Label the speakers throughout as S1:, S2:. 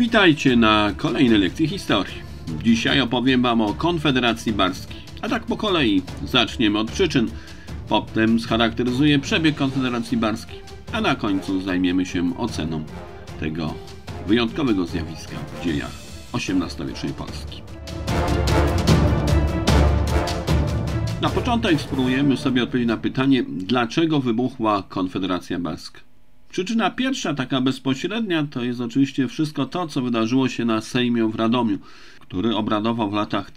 S1: Witajcie na kolejnej lekcji historii. Dzisiaj opowiem Wam o Konfederacji Barskiej. A tak po kolei. Zaczniemy od przyczyn, potem scharakteryzuję przebieg Konfederacji Barskiej, a na końcu zajmiemy się oceną tego wyjątkowego zjawiska w dziejach XVIII-wiecznej Polski. Na początek spróbujemy sobie odpowiedzieć na pytanie, dlaczego wybuchła Konfederacja Barska. Przyczyna pierwsza, taka bezpośrednia, to jest oczywiście wszystko to, co wydarzyło się na Sejmie w Radomiu, który obradował w latach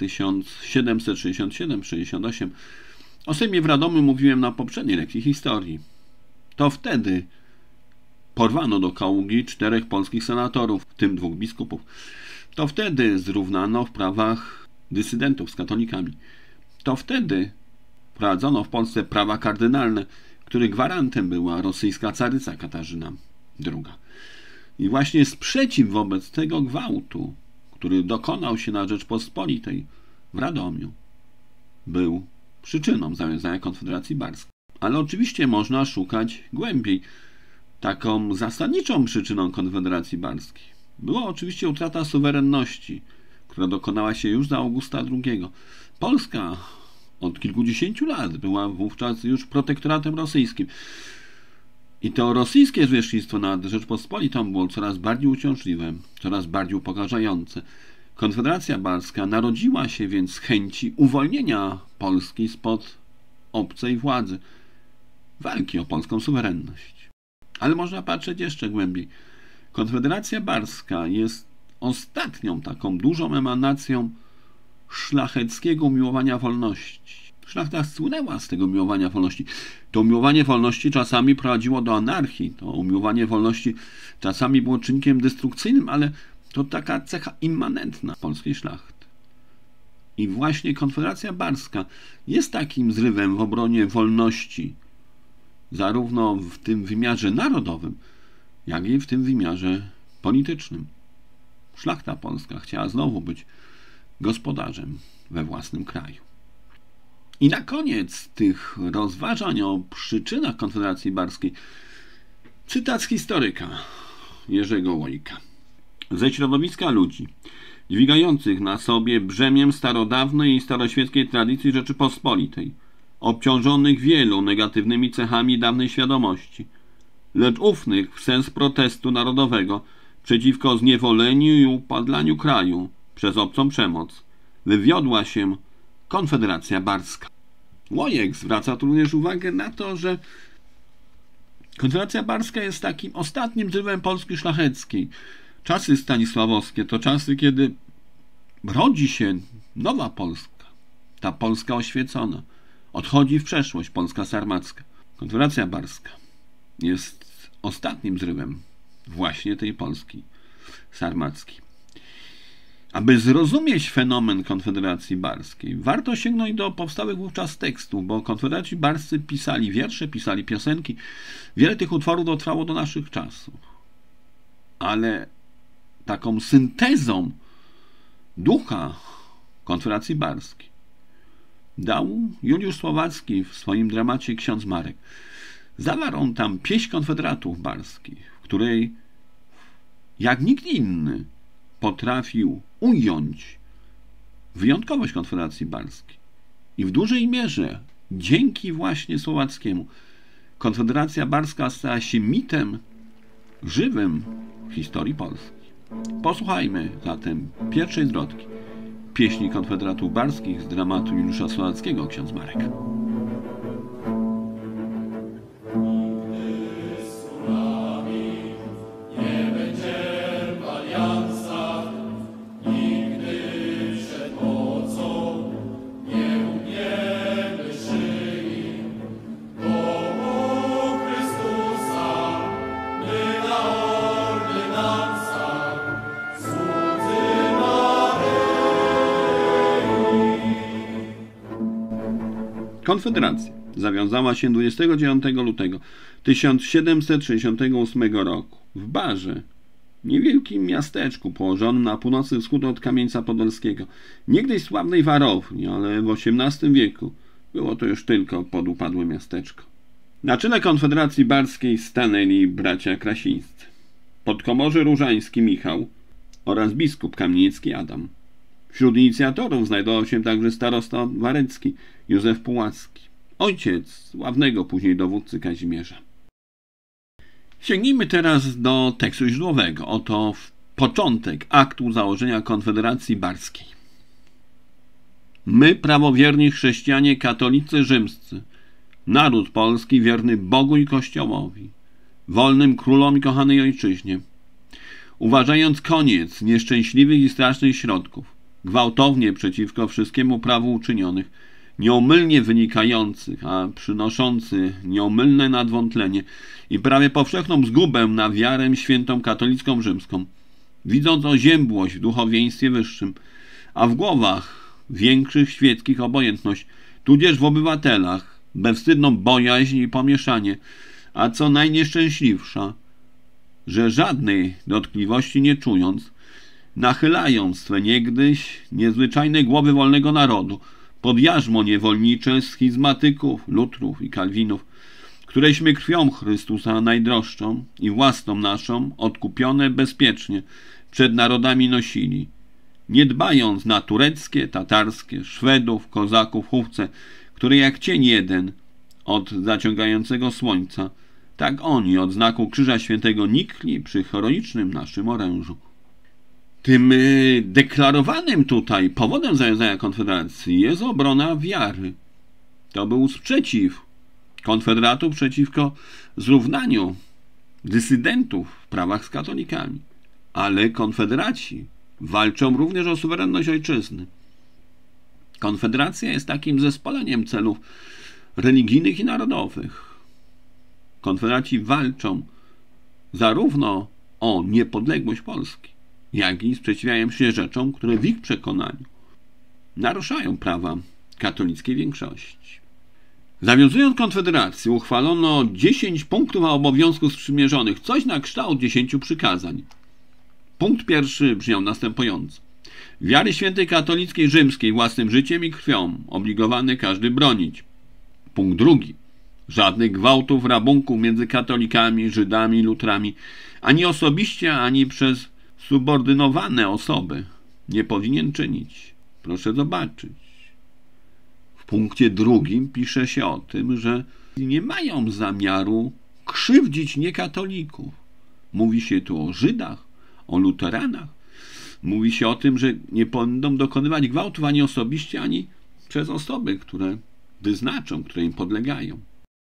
S1: 1767-68. O Sejmie w Radomiu mówiłem na poprzedniej lekcji historii. To wtedy porwano do Kaługi 4 polskich senatorów, w tym 2 biskupów. To wtedy zrównano w prawach dysydentów z katolikami. To wtedy wprowadzono w Polsce prawa kardynalne, których gwarantem była rosyjska caryca Katarzyna II. I właśnie sprzeciw wobec tego gwałtu, który dokonał się na Rzeczpospolitej w Radomiu, był przyczyną zawiązania Konfederacji Barskiej. Ale oczywiście można szukać głębiej. Taką zasadniczą przyczyną Konfederacji Barskiej była oczywiście utrata suwerenności, która dokonała się już za Augusta II. Polska od kilkudziesięciu lat była wówczas już protektoratem rosyjskim. I to rosyjskie zwierzchnictwo nad Rzeczpospolitą było coraz bardziej uciążliwe, coraz bardziej upokarzające. Konfederacja Barska narodziła się więc z chęci uwolnienia Polski spod obcej władzy, walki o polską suwerenność. Ale można patrzeć jeszcze głębiej. Konfederacja Barska jest ostatnią taką dużą emanacją szlacheckiego umiłowania wolności. Szlachta słynęła z tego umiłowania wolności. To umiłowanie wolności czasami prowadziło do anarchii. To umiłowanie wolności czasami było czynnikiem destrukcyjnym, ale to taka cecha immanentna polskiej szlachty. I właśnie Konfederacja Barska jest takim zrywem w obronie wolności, zarówno w tym wymiarze narodowym, jak i w tym wymiarze politycznym. Szlachta polska chciała znowu być gospodarzem we własnym kraju. I na koniec tych rozważań o przyczynach Konfederacji Barskiej cytat z historyka Jerzego Łojka. Ze środowiska ludzi dźwigających na sobie brzemię starodawnej i staroświeckiej tradycji Rzeczypospolitej, obciążonych wielu negatywnymi cechami dawnej świadomości, lecz ufnych w sens protestu narodowego przeciwko zniewoleniu i upadlaniu kraju przez obcą przemoc, wywiodła się Konfederacja Barska. Łojek zwraca tu również uwagę na to, że Konfederacja Barska jest takim ostatnim zrywem Polski szlacheckiej. Czasy stanisławowskie to czasy, kiedy rodzi się nowa Polska, ta Polska oświecona. Odchodzi w przeszłość Polska sarmacka. Konfederacja Barska jest ostatnim zrywem właśnie tej Polski sarmackiej. Aby zrozumieć fenomen Konfederacji Barskiej, warto sięgnąć do powstałych wówczas tekstów, bo Konfederaci Barscy pisali wiersze, pisali piosenki. Wiele tych utworów dotrwało do naszych czasów. Ale taką syntezą ducha Konfederacji Barskiej dał Juliusz Słowacki w swoim dramacie Ksiądz Marek. Zawarł on tam pieśń konfederatów barskich, w której jak nikt inny potrafił ująć wyjątkowość Konfederacji Barskiej. I w dużej mierze dzięki właśnie Słowackiemu Konfederacja Barska stała się mitem żywym w historii Polski. Posłuchajmy zatem pierwszej zwrotki pieśni konfederatów barskich z dramatu Juliusza Słowackiego Ksiądz Marek. Konfederacja zawiązała się 29 lutego 1768 roku w Barze, niewielkim miasteczku położonym na północny wschód od Kamieńca Podolskiego, niegdyś sławnej warowni, ale w XVIII wieku było to już tylko podupadłe miasteczko. Na czele Konfederacji Barskiej stanęli bracia Krasińscy. Podkomorzy Różański Michał oraz biskup kamieniecki Adam. Wśród inicjatorów znajdował się także starosta warecki Józef Pułacki, ojciec sławnego później dowódcy Kazimierza. Sięgnijmy teraz do tekstu źródłowego. Oto początek aktu założenia Konfederacji Barskiej. My, prawowierni chrześcijanie katolicy rzymscy, naród polski wierny Bogu i Kościołowi, wolnym królom i kochanej ojczyźnie, uważając koniec nieszczęśliwych i strasznych środków, gwałtownie przeciwko wszystkiemu prawu uczynionych, nieomylnie wynikających, a przynoszący nieomylne nadwątlenie i prawie powszechną zgubę na wiarę świętą katolicką rzymską, widząc oziębłość w duchowieństwie wyższym, a w głowach większych świeckich obojętność, tudzież w obywatelach bezwstydną bojaźń i pomieszanie, a co najnieszczęśliwsza, że żadnej dotkliwości nie czując, nachylają swe niegdyś niezwyczajne głowy wolnego narodu pod jarzmo niewolnicze schizmatyków, lutrów i kalwinów, któreśmy krwią Chrystusa najdroższą i własną naszą odkupione bezpiecznie przed narodami nosili, nie dbając na tureckie, tatarskie, Szwedów, kozaków, chówce, które jak cień jeden od zaciągającego słońca, tak oni od znaku Krzyża Świętego nikli przy heroicznym naszym orężu. Tym deklarowanym tutaj powodem zawiązania Konfederacji jest obrona wiary. To był sprzeciw konfederatów przeciwko zrównaniu dysydentów w prawach z katolikami. Ale konfederaci walczą również o suwerenność ojczyzny. Konfederacja jest takim zespoleniem celów religijnych i narodowych. Konfederaci walczą zarówno o niepodległość Polski, jak i sprzeciwiają się rzeczom, które w ich przekonaniu naruszają prawa katolickiej większości. Zawiązując Konfederację, uchwalono 10 punktów a obowiązków sprzymierzonych, coś na kształt 10 przykazań. Punkt pierwszy brzmiał następująco. Wiary świętej katolickiej rzymskiej własnym życiem i krwią obligowany każdy bronić. Punkt drugi. Żadnych gwałtów, rabunków między katolikami, Żydami, lutrami, ani osobiście, ani przez subordynowane osoby nie powinien czynić. Proszę zobaczyć. W punkcie drugim pisze się o tym, że nie mają zamiaru krzywdzić niekatolików. Mówi się tu o Żydach, o luteranach. Mówi się o tym, że nie będą dokonywać gwałtów ani osobiście, ani przez osoby, które wyznaczą, które im podlegają.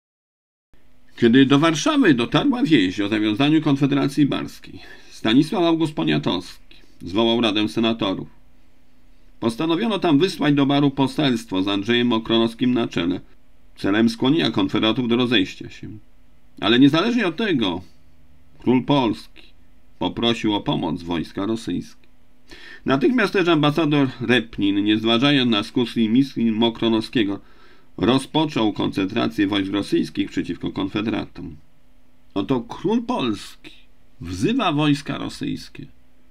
S1: Kiedy do Warszawy dotarła wieść o zawiązaniu Konfederacji Barskiej, Stanisław August Poniatowski zwołał Radę Senatorów. Postanowiono tam wysłać do Baru poselstwo z Andrzejem Mokronowskim na czele, celem skłonienia konfederatów do rozejścia się. Ale niezależnie od tego, król Polski poprosił o pomoc wojska rosyjskie. Natychmiast też ambasador Repnin, nie zważając na skutki misji Mokronowskiego, rozpoczął koncentrację wojsk rosyjskich przeciwko konfederatom. Oto król Polski wzywa wojska rosyjskie,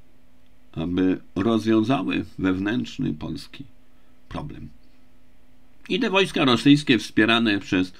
S1: aby rozwiązały wewnętrzny polski problem. I te wojska rosyjskie, wspierane przez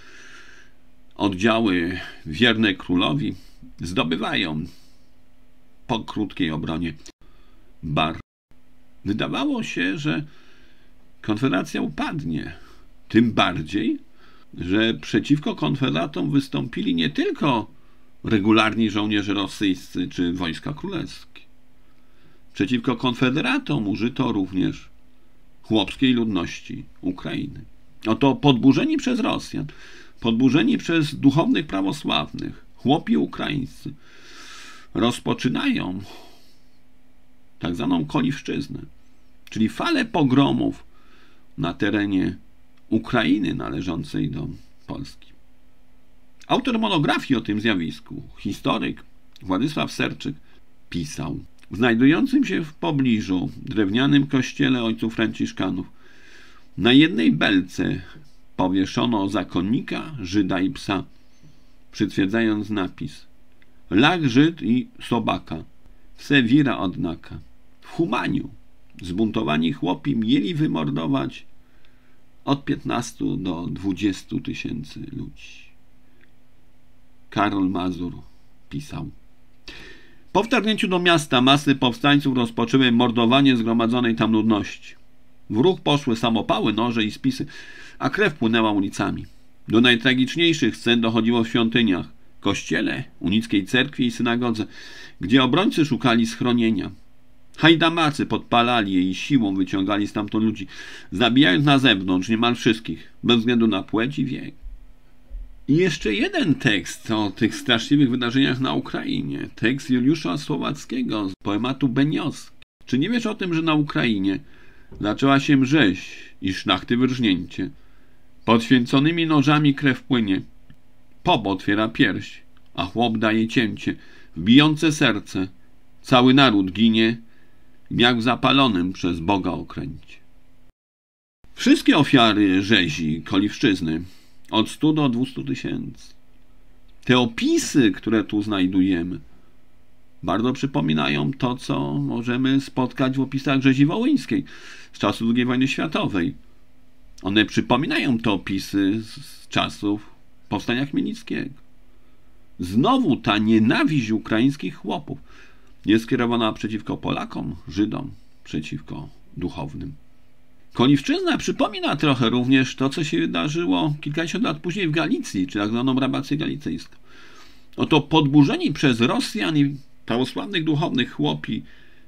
S1: oddziały wierne królowi, zdobywają po krótkiej obronie Bar. Wydawało się, że Konfederacja upadnie. Tym bardziej, że przeciwko konfederatom wystąpili nie tylko regularni żołnierze rosyjscy czy wojska królewskie. Przeciwko konfederatom użyto również chłopskiej ludności Ukrainy. Oto podburzeni przez Rosjan, podburzeni przez duchownych prawosławnych, chłopi ukraińscy rozpoczynają tak zwaną Koliwszczyznę, czyli falę pogromów na terenie Ukrainy należącej do Polski. Autor monografii o tym zjawisku, historyk Władysław Serczyk, pisał: w znajdującym się w pobliżu drewnianym kościele ojców franciszkanów na jednej belce powieszono zakonnika, Żyda i psa, przytwierdzając napis: Lach Żyd i sobaka, wse wira odnaka. W Humaniu zbuntowani chłopi mieli wymordować od 15 do 20 tysięcy ludzi. Karol Mazur pisał: Po wtargnięciu do miasta masy powstańców rozpoczęły mordowanie zgromadzonej tam ludności. W ruch poszły samopały, noże i spisy, a krew płynęła ulicami. Do najtragiczniejszych scen dochodziło w świątyniach, kościele, unickiej cerkwi i synagodze, gdzie obrońcy szukali schronienia. Hajdamacy podpalali je i siłą wyciągali stamtąd ludzi, zabijając na zewnątrz niemal wszystkich, bez względu na płeć i wiek. I jeszcze jeden tekst o tych straszliwych wydarzeniach na Ukrainie. Tekst Juliusza Słowackiego z poematu Benioski. Czy nie wiesz o tym, że na Ukrainie zaczęła się rzeź i szlachty wyrżnięcie? Pod święconymi nożami krew płynie. Pop otwiera pierś, a chłop daje cięcie. W bijące serce cały naród ginie, jak w zapalonym przez Boga okręcie. Wszystkie ofiary rzezi Koliwszczyzny, od 100 do 200 tysięcy. Te opisy, które tu znajdujemy, bardzo przypominają to, co możemy spotkać w opisach rzezi wołyńskiej z czasów II wojny światowej. One przypominają te opisy z czasów powstania chmielnickiego. Znowu ta nienawiść ukraińskich chłopów jest skierowana przeciwko Polakom, Żydom, przeciwko duchownym. Koliwszczyzna przypomina trochę również to, co się wydarzyło kilkadziesiąt lat później w Galicji, czy tak zwaną rabację galicyjską. Oto podburzeni przez Rosjan i prawosławnych duchownych chłopi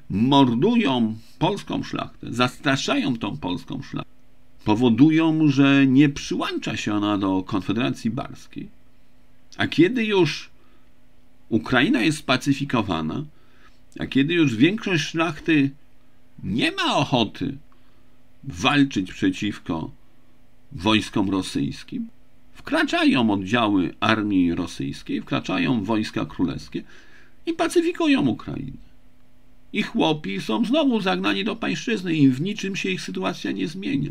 S1: mordują polską szlachtę, zastraszają tą polską szlachtę. Powodują, że nie przyłącza się ona do Konfederacji Barskiej. A kiedy już Ukraina jest spacyfikowana, a kiedy już większość szlachty nie ma ochoty walczyć przeciwko wojskom rosyjskim, wkraczają oddziały armii rosyjskiej, wkraczają wojska królewskie i pacyfikują Ukrainę. I chłopi są znowu zagnani do pańszczyzny i w niczym się ich sytuacja nie zmienia.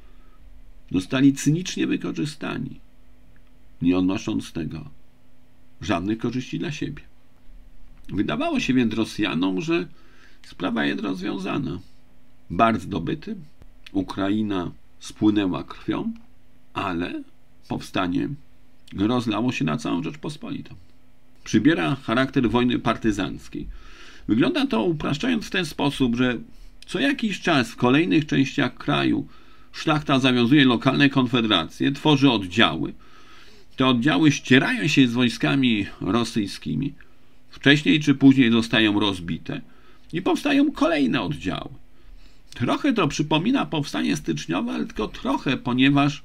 S1: Zostali cynicznie wykorzystani, nie odnosząc z tego żadnych korzyści dla siebie. Wydawało się więc Rosjanom, że sprawa jest rozwiązana. Bar zdobyty, Ukraina spłynęła krwią, ale powstanie rozlało się na całą Rzeczpospolitą. Przybiera charakter wojny partyzanckiej. Wygląda to, upraszczając, w ten sposób, że co jakiś czas w kolejnych częściach kraju szlachta zawiązuje lokalne konfederacje, tworzy oddziały. Te oddziały ścierają się z wojskami rosyjskimi. Wcześniej czy później zostają rozbite i powstają kolejne oddziały. Trochę to przypomina powstanie styczniowe, ale tylko trochę, ponieważ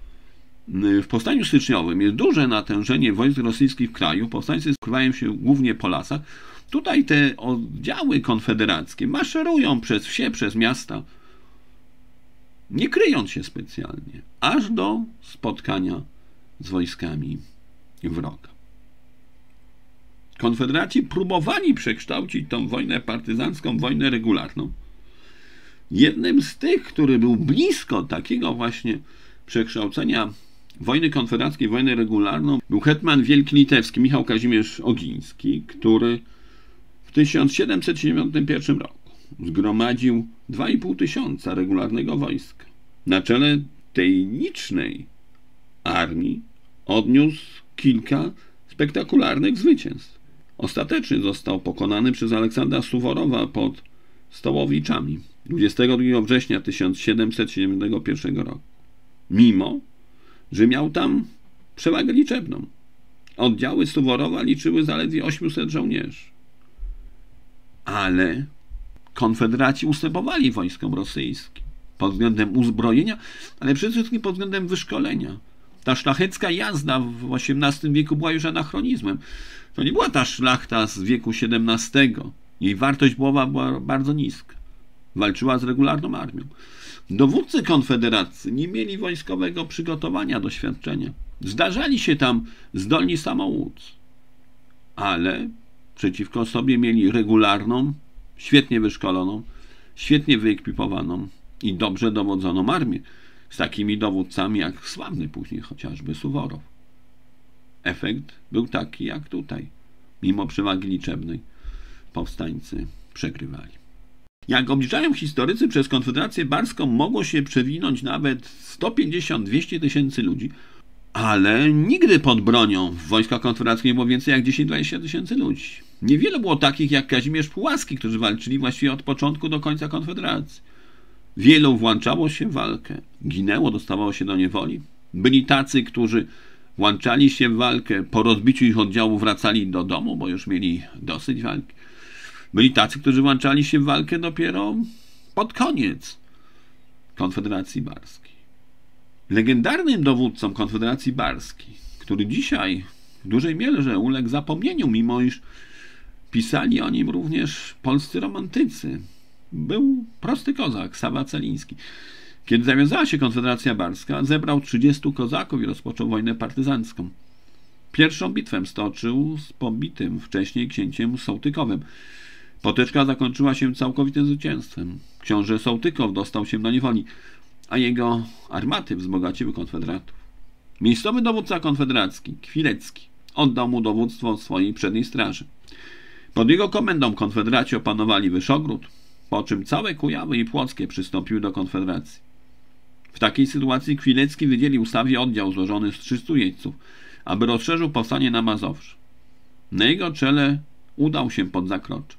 S1: w powstaniu styczniowym jest duże natężenie wojsk rosyjskich w kraju. Powstańcy skrywają się głównie po lasach. Tutaj te oddziały konfederackie maszerują przez wsie, przez miasta, nie kryjąc się specjalnie, aż do spotkania z wojskami wroga. Konfederaci próbowali przekształcić tą wojnę partyzancką w wojnę regularną. Jednym z tych, który był blisko takiego właśnie przekształcenia wojny konfederackiej w wojnę regularną, był hetman wielki litewski Michał Kazimierz Ogiński, który w 1771 roku zgromadził 2,5 tysiąca regularnego wojska. Na czele tej licznej armii odniósł kilka spektakularnych zwycięstw. Ostatecznie został pokonany przez Aleksandra Suworowa pod Stołowiczami 22 września 1771 roku. Mimo że miał tam przewagę liczebną. Oddziały Suworowa liczyły zaledwie 800 żołnierzy. Ale konfederaci ustępowali wojskom rosyjskim pod względem uzbrojenia, ale przede wszystkim pod względem wyszkolenia. Ta szlachecka jazda w XVIII wieku była już anachronizmem. To nie była ta szlachta z wieku XVII. Jej wartość bojowa była bardzo niska. Walczyła z regularną armią. Dowódcy konfederacji nie mieli wojskowego przygotowania, doświadczenia. Zdarzali się tam zdolni samouc, ale przeciwko sobie mieli regularną, świetnie wyszkoloną, świetnie wyekwipowaną i dobrze dowodzoną armię, z takimi dowódcami jak sławny później chociażby Suworow. Efekt był taki jak tutaj. Mimo przewagi liczebnej powstańcy przegrywali. Jak obliczają historycy, przez Konfederację Barską mogło się przewinąć nawet 150-200 tysięcy ludzi, ale nigdy pod bronią w wojskach konfederackich nie było więcej jak 10-20 tysięcy ludzi. Niewiele było takich jak Kazimierz Pułaski, którzy walczyli właściwie od początku do końca Konfederacji. Wielu włączało się w walkę, ginęło, dostawało się do niewoli. Byli tacy, którzy włączali się w walkę, po rozbiciu ich oddziału wracali do domu, bo już mieli dosyć walki. Byli tacy, którzy włączali się w walkę dopiero pod koniec Konfederacji Barskiej. Legendarnym dowódcą Konfederacji Barskiej, który dzisiaj w dużej mierze uległ zapomnieniu, mimo iż pisali o nim również polscy romantycy, był prosty kozak, Sawa Celiński. Kiedy zawiązała się Konfederacja Barska, zebrał 30 kozaków i rozpoczął wojnę partyzancką. Pierwszą bitwę stoczył z pobitym wcześniej księciem Sołtykowym. Potyczka zakończyła się całkowitym zwycięstwem. Książę Sołtykow dostał się do niewoli, a jego armaty wzbogaciły konfederatów. Miejscowy dowódca konfederacki, Kwilecki, oddał mu dowództwo swojej przedniej straży. Pod jego komendą konfederaci opanowali Wyszogród, po czym całe Kujawy i Płockie przystąpiły do konfederacji. W takiej sytuacji Kwilecki wydzielił Sawie oddział złożony z 300 jeźdźców, aby rozszerzył powstanie na Mazowsze. Na jego czele udał się pod Zakrocze.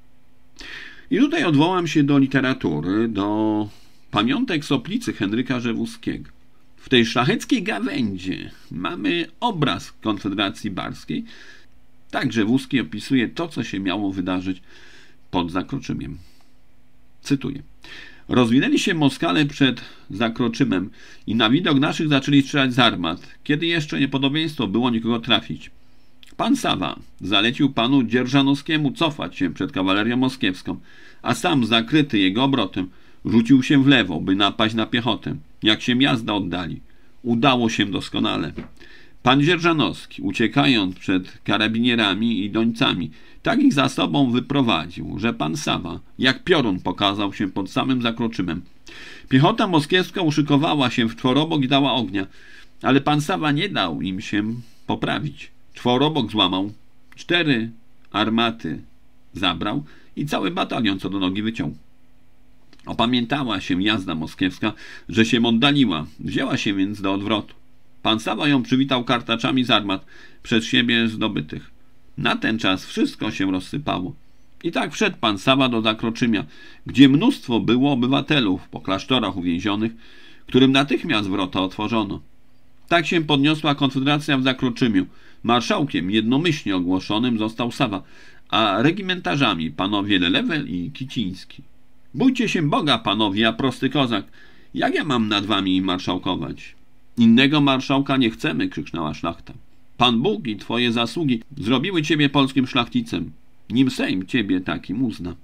S1: I tutaj odwołam się do literatury, do pamiątek Soplicy Henryka Rzewuskiego. W tej szlacheckiej gawędzie mamy obraz Konfederacji Barskiej. Tak Rzewuski opisuje to, co się miało wydarzyć pod Zakroczymiem. Cytuję. Rozwinęli się Moskale przed Zakroczymem i na widok naszych zaczęli strzelać z armat, kiedy jeszcze niepodobieństwo było nikogo trafić. Pan Sawa zalecił panu Dzierżanowskiemu cofać się przed kawalerią moskiewską, a sam, zakryty jego obrotem, rzucił się w lewo, by napaść na piechotę, jak się jazda oddali. Udało się doskonale. Pan Dzierżanowski, uciekając przed karabinierami i dońcami, tak ich za sobą wyprowadził, że pan Sawa, jak piorun, pokazał się pod samym Zakroczymem. Piechota moskiewska uszykowała się w czworobok i dała ognia, ale pan Sawa nie dał im się poprawić. Czworobok złamał, 4 armaty zabrał i cały batalion co do nogi wyciął. Opamiętała się jazda moskiewska, że się oddaliła, wzięła się więc do odwrotu. Pan Sawa ją przywitał kartaczami z armat przez siebie zdobytych. Na ten czas wszystko się rozsypało. I tak wszedł pan Sawa do Zakroczymia, gdzie mnóstwo było obywatelów po klasztorach uwięzionych, którym natychmiast wrota otworzono. Tak się podniosła Konfederacja w Zakroczymiu. Marszałkiem jednomyślnie ogłoszonym został Sawa, a regimentarzami panowie Lelewel i Kiciński. Bójcie się Boga, panowie, a prosty kozak. Jak ja mam nad wami marszałkować? Innego marszałka nie chcemy, krzyknęła szlachta. Pan Bóg i twoje zasługi zrobiły ciebie polskim szlachcicem. Nim Sejm ciebie takim uzna.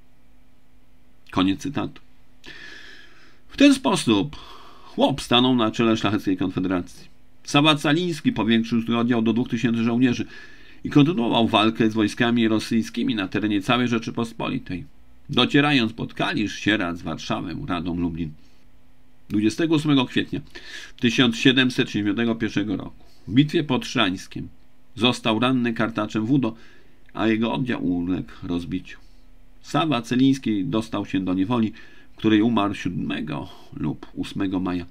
S1: Koniec cytatu. W ten sposób chłop stanął na czele szlacheckiej konfederacji. Sawa Celiński powiększył swój oddział do 2000 żołnierzy i kontynuował walkę z wojskami rosyjskimi na terenie całej Rzeczypospolitej, docierając pod Kalisz, Sieradz, Warszawę, Radom, Lublin. 28 kwietnia 1771 roku w bitwie pod Szrańskiem został ranny kartaczem Wudo, a jego oddział uległ rozbiciu. Sawa Celiński dostał się do niewoli, w której umarł 7 lub 8 maja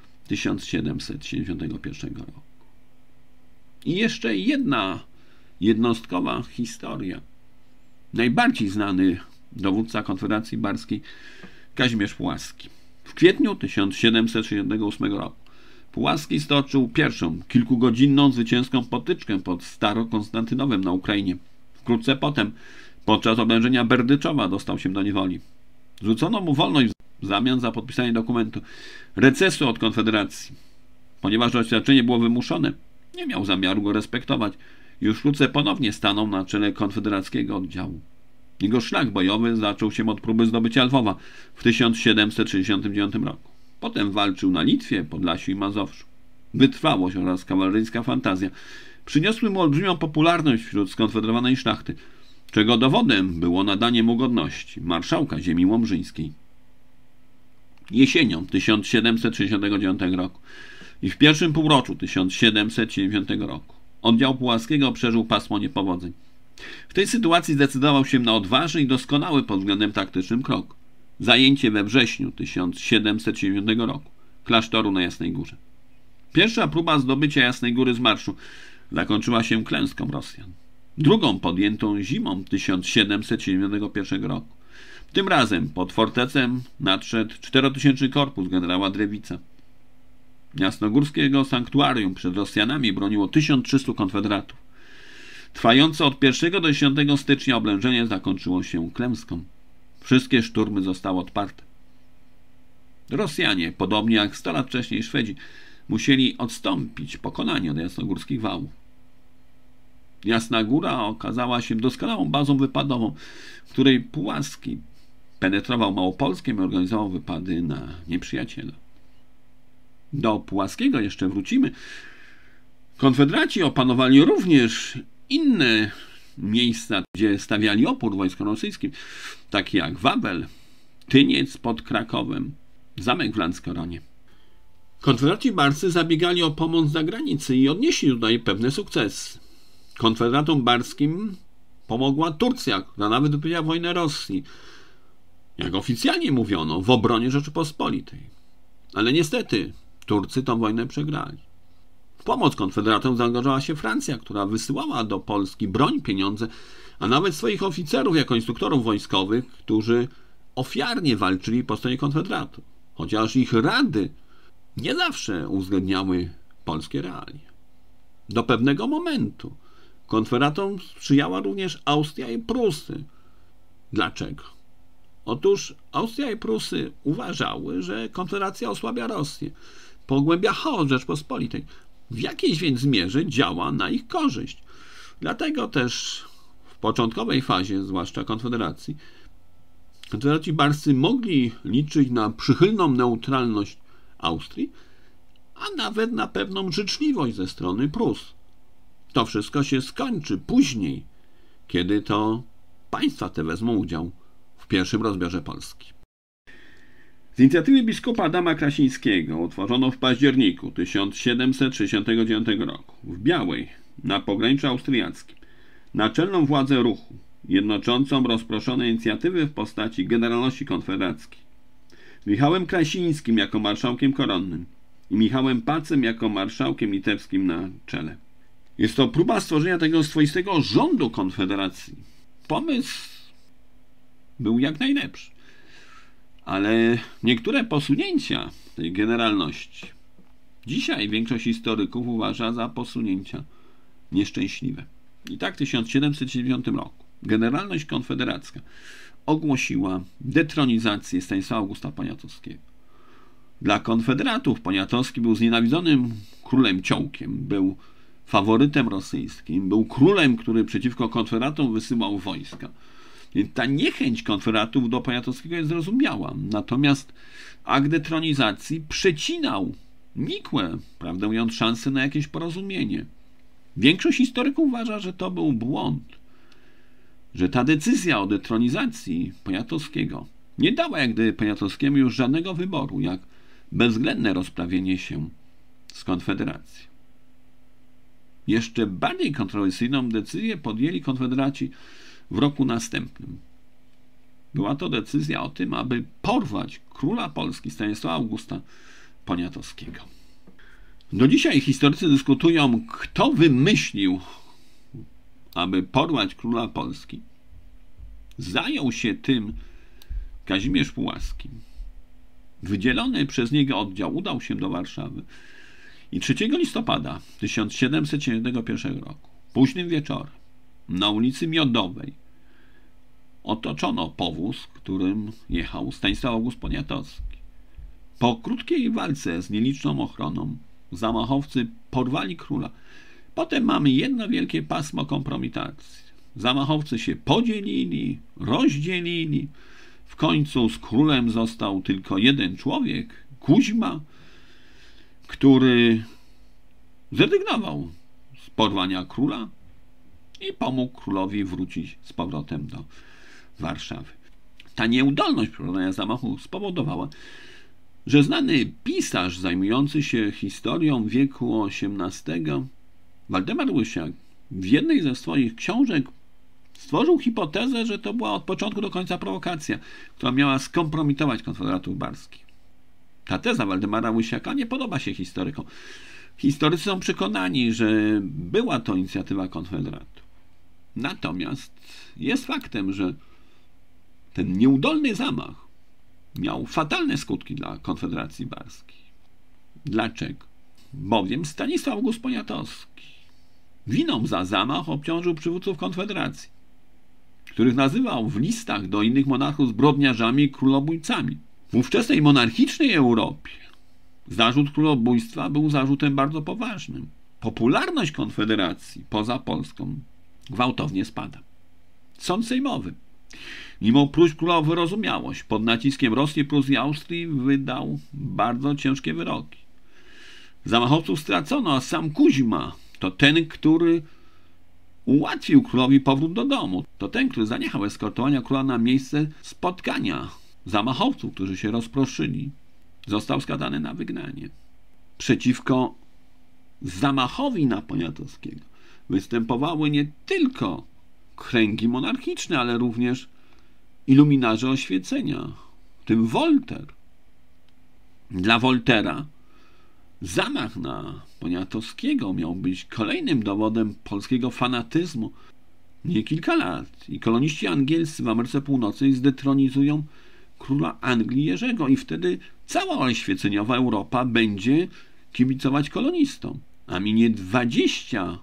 S1: 1771 roku. I jeszcze jedna jednostkowa historia. Najbardziej znany dowódca Konfederacji Barskiej Kazimierz Pułaski. W kwietniu 1768 roku Pułaski stoczył pierwszą kilkugodzinną zwycięską potyczkę pod Starokonstantynowem na Ukrainie. Wkrótce potem, podczas oblężenia Berdyczowa, dostał się do niewoli. Zwrócono mu wolność w zamian za podpisanie dokumentu recesu od Konfederacji. Ponieważ doświadczenie było wymuszone, nie miał zamiaru go respektować. Już wkrótce ponownie stanął na czele konfederackiego oddziału. Jego szlak bojowy zaczął się od próby zdobycia Lwowa w 1769 roku. Potem walczył na Litwie, Podlasiu i Mazowszu. Wytrwałość oraz kawaleryjska fantazja przyniosły mu olbrzymią popularność wśród skonfederowanej szlachty, czego dowodem było nadanie mu godności marszałka ziemi łomżyńskiej. Jesienią 1769 roku i w pierwszym półroczu 1770 roku oddział Pułaskiego przeżył pasmo niepowodzeń. W tej sytuacji zdecydował się na odważny i doskonały pod względem taktycznym krok. Zajęcie we wrześniu 1770 roku klasztoru na Jasnej Górze. Pierwsza próba zdobycia Jasnej Góry z marszu zakończyła się klęską Rosjan. drugą podjętą zimą 1771 roku. Tym razem pod fortecę nadszedł 4000 korpus generała Drewica. Jasnogórskiego sanktuarium przed Rosjanami broniło 1300 konfederatów. Trwające od 1 do 10 stycznia oblężenie zakończyło się klęską. Wszystkie szturmy zostały odparte. Rosjanie, podobnie jak 100 lat wcześniej Szwedzi, musieli odstąpić pokonani od jasnogórskich wałów. Jasna Góra okazała się doskonałą bazą wypadową, w której Pułaski penetrował Małopolskiem i organizował wypady na nieprzyjaciela. Do Pułaskiego jeszcze wrócimy. Konfederaci opanowali również inne miejsca, gdzie stawiali opór wojskom rosyjskim, takie jak Wawel, Tyniec pod Krakowem, zamek w Lanskoronie. Konfederaci barscy zabiegali o pomoc z zagranicy i odnieśli tutaj pewne sukcesy. Konfederatom barskim pomogła Turcja, która nawet wypowiedziała wojnę Rosji, jak oficjalnie mówiono, w obronie Rzeczypospolitej. Ale niestety Turcy tę wojnę przegrali. W pomoc konfederatom zaangażowała się Francja, która wysyłała do Polski broń, pieniądze, a nawet swoich oficerów jako instruktorów wojskowych, którzy ofiarnie walczyli po stronie konfederatów, chociaż ich rady nie zawsze uwzględniały polskie realia. Do pewnego momentu konfederatom sprzyjała również Austria i Prusy. Dlaczego? Otóż Austria i Prusy uważały, że Konfederacja osłabia Rosję, pogłębia chaos Rzeczpospolitej. W jakiejś więc mierze działa na ich korzyść. Dlatego też w początkowej fazie, zwłaszcza Konfederacji, konfederaci barscy mogli liczyć na przychylną neutralność Austrii, a nawet na pewną życzliwość ze strony Prus. To wszystko się skończy później, kiedy to państwa te wezmą udział w pierwszym rozbiorze Polski. Z inicjatywy biskupa Adama Krasińskiego utworzono w październiku 1769 roku w Białej, na pograniczu austriackim, naczelną władzę ruchu, jednoczącą rozproszone inicjatywy w postaci Generalności Konfederackiej, z Michałem Krasińskim jako marszałkiem koronnym i Michałem Pacem jako marszałkiem litewskim na czele. Jest to próba stworzenia tego swoistego rządu Konfederacji. Pomysł był jak najlepszy, ale niektóre posunięcia tej generalności dzisiaj większość historyków uważa za posunięcia nieszczęśliwe. I tak w 1770 roku Generalność Konfederacka ogłosiła detronizację Stanisława Augusta Poniatowskiego. Dla konfederatów Poniatowski był znienawidzonym królem ciołkiem, był faworytem rosyjskim, był królem, który przeciwko konfederatom wysyłał wojska. Więc ta niechęć konfederatów do Poniatowskiego jest zrozumiała. Natomiast akt detronizacji przecinał nikłe, prawdę mówiąc, szanse na jakieś porozumienie. Większość historyków uważa, że to był błąd, że ta decyzja o detronizacji Poniatowskiego nie dała jak gdyby Poniatowskiemu już żadnego wyboru, jak bezwzględne rozprawienie się z Konfederacją. Jeszcze bardziej kontrowersyjną decyzję podjęli konfederaci w roku następnym. Była to decyzja o tym, aby porwać króla Polski Stanisława Augusta Poniatowskiego. Do dzisiaj historycy dyskutują, kto wymyślił, aby porwać króla Polski. Zajął się tym Kazimierz Pułaski. Wydzielony przez niego oddział udał się do Warszawy i 3 listopada 1771 roku, późnym wieczorem, na ulicy Miodowej, otoczono powóz, którym jechał Stanisław August Poniatowski. Po krótkiej walce z nieliczną ochroną zamachowcy porwali króla. Potem mamy jedno wielkie pasmo kompromitacji. Zamachowcy się podzielili, rozdzielili. W końcu z królem został tylko jeden człowiek, Kuźma, który zrezygnował z porwania króla i pomógł królowi wrócić z powrotem do Warszawy. Ta nieudolność prowadzenia zamachu spowodowała, że znany pisarz zajmujący się historią wieku XVIII, Waldemar Łysiak, w jednej ze swoich książek stworzył hipotezę, że to była od początku do końca prowokacja, która miała skompromitować konfederatów barskich. Ta teza Waldemara Łysiaka nie podoba się historykom. Historycy są przekonani, że była to inicjatywa konfederatów. Natomiast jest faktem, że ten nieudolny zamach miał fatalne skutki dla Konfederacji Barskiej. Dlaczego? Bowiem Stanisław August Poniatowski winą za zamach obciążył przywódców Konfederacji, których nazywał w listach do innych monarchów zbrodniarzami i królobójcami. W ówczesnej monarchicznej Europie zarzut królobójstwa był zarzutem bardzo poważnym. Popularność Konfederacji poza Polską gwałtownie spada. Sąd sejmowy, mimo próśb króla o wyrozumiałość, pod naciskiem Rosji, Prus i Austrii wydał bardzo ciężkie wyroki. Zamachowców stracono, a sam Kuźma to ten, który ułatwił królowi powrót do domu. To ten, który zaniechał eskortowania króla na miejsce spotkania zamachowców, którzy się rozproszyli. Został skazany na wygnanie. Przeciwko zamachowi na Poniatowskiego występowały nie tylko kręgi monarchiczne, ale również iluminarze oświecenia, w tym Wolter. Dla Woltera zamach na Poniatowskiego miał być kolejnym dowodem polskiego fanatyzmu. Nie kilka lat i koloniści angielscy w Ameryce Północnej zdetronizują króla Anglii Jerzego i wtedy cała oświeceniowa Europa będzie kibicować kolonistom. A minie 20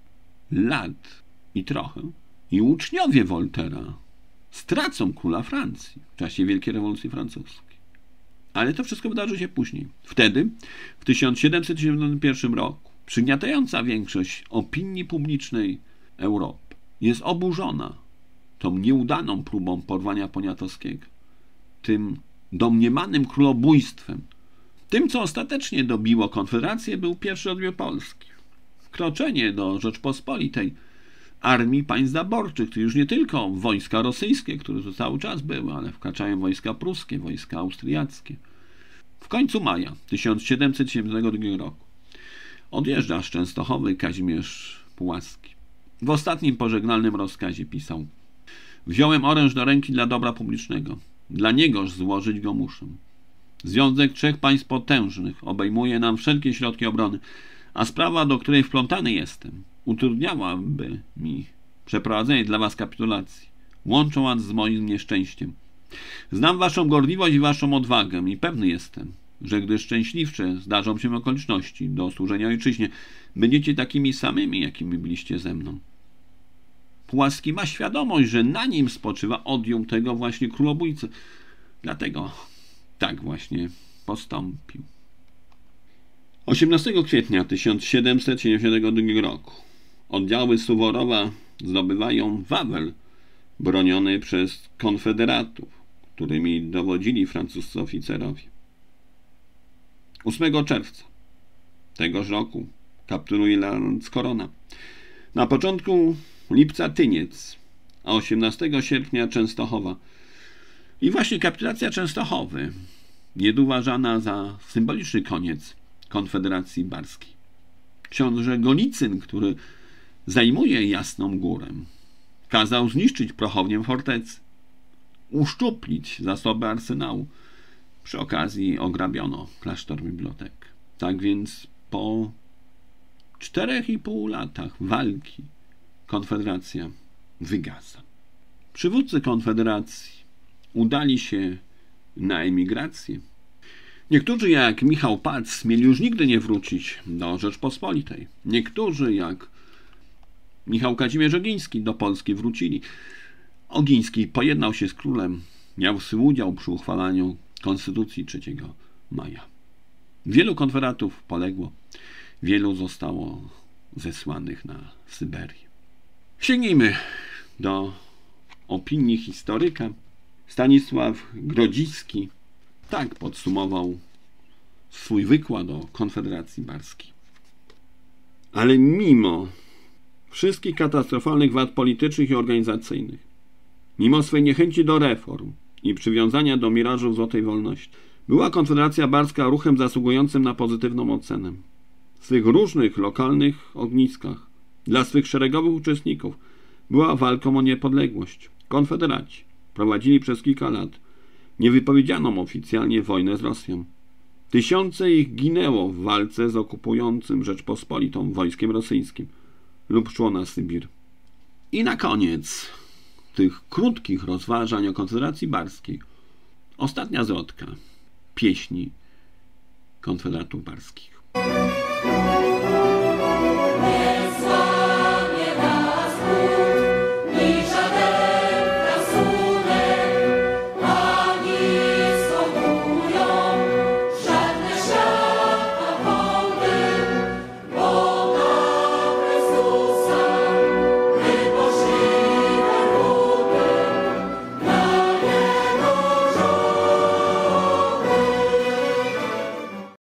S1: lat i trochę i uczniowie Woltera stracą króla Francji w czasie Wielkiej Rewolucji Francuskiej. Ale to wszystko wydarzy się później. Wtedy, w 1771 roku, przygniatająca większość opinii publicznej Europy jest oburzona tą nieudaną próbą porwania Poniatowskiego, tym domniemanym królobójstwem. Tym, co ostatecznie dobiło Konfederację, był pierwszy odbiór Polski. Wkroczenie do Rzeczpospolitej armii państw zaborczych, to już nie tylko wojska rosyjskie, które tu cały czas były, ale wkraczają wojska pruskie, wojska austriackie. W końcu maja 1772 roku odjeżdża z Częstochowy Kazimierz Pułaski. W ostatnim pożegnalnym rozkazie pisał: wziąłem oręż do ręki dla dobra publicznego. Dla niegoż złożyć go muszę. Związek trzech państw potężnych obejmuje nam wszelkie środki obrony, a sprawa, do której wplątany jestem, utrudniałaby mi przeprowadzenie dla was kapitulacji, łącząc z moim nieszczęściem. Znam waszą gorliwość i waszą odwagę i pewny jestem, że gdy szczęśliwsze zdarzą się okoliczności do służenia ojczyźnie, będziecie takimi samymi, jakimi byliście ze mną. Pułaski ma świadomość, że na nim spoczywa odium tego właśnie królobójcy. Dlatego tak właśnie postąpił. 18 kwietnia 1772 roku oddziały Suworowa zdobywają Wawel, broniony przez konfederatów, którymi dowodzili francuscy oficerowie. 8 czerwca tegoż roku kapturuje Landskrona. Na początku lipca Tyniec, a 18 sierpnia Częstochowa. I właśnie kapitulacja Częstochowy jest uważana za symboliczny koniec Konfederacji Barskiej. Książę Golicyn, który zajmuje Jasną Górę, kazał zniszczyć prochownię fortecy, uszczuplić zasoby arsenału. Przy okazji ograbiono klasztor bibliotek. Tak więc po 4,5 latach walki Konfederacja wygasa. Przywódcy Konfederacji udali się na emigrację. Niektórzy, jak Michał Pac, mieli już nigdy nie wrócić do Rzeczpospolitej. Niektórzy, jak Michał Kazimierz Ogiński, do Polski wrócili. Ogiński pojednał się z królem, miał udział przy uchwalaniu Konstytucji 3 maja. Wielu konfederatów poległo, wielu zostało zesłanych na Syberię. Sięgnijmy do opinii historyka. Stanisław Grodzicki tak podsumował swój wykład o Konfederacji Barskiej. Ale mimo wszystkich katastrofalnych wad politycznych i organizacyjnych, mimo swej niechęci do reform i przywiązania do mirażu złotej wolności, była Konfederacja Barska ruchem zasługującym na pozytywną ocenę. W swych różnych lokalnych ogniskach dla swych szeregowych uczestników była walką o niepodległość. Konfederaci prowadzili przez kilka lat niewypowiedzianą oficjalnie wojnę z Rosją. Tysiące ich ginęło w walce z okupującym Rzeczpospolitą wojskiem rosyjskim lub szło na Sybir. I na koniec tych krótkich rozważań o Konfederacji Barskiej ostatnia zwrotka pieśni Konfederatów Barskich.